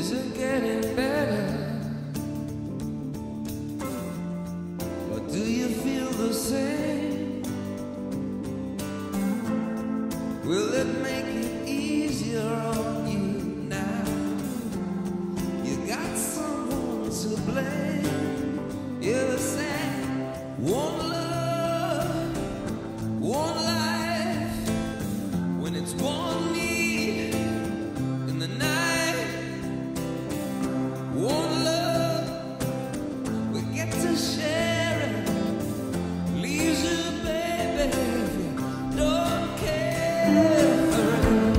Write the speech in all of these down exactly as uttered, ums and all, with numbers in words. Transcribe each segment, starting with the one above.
Is it getting better? Or do you feel the same? Will it make it easier on you now? You got someone to blame. You're saying one love, one life, when it's one need in the night. One love, we get to share it. Leaves you, baby, if you don't care for it.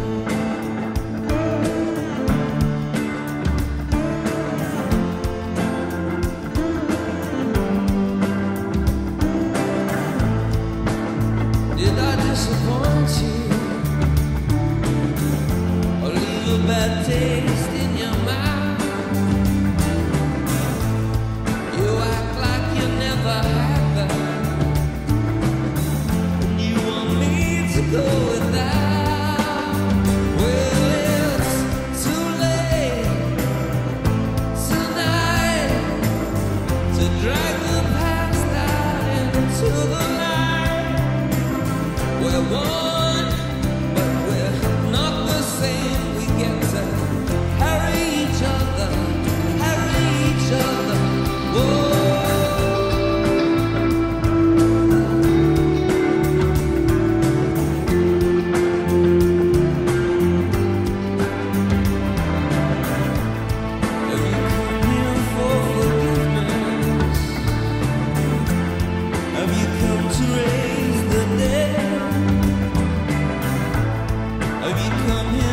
Did I disappoint you or leave a bad taste in your mouth? Go without. Well, it's too late tonight to drag the past out into the light. We're one, but we're not the same. We get to carry each other, carry each other. Whoa. Come here.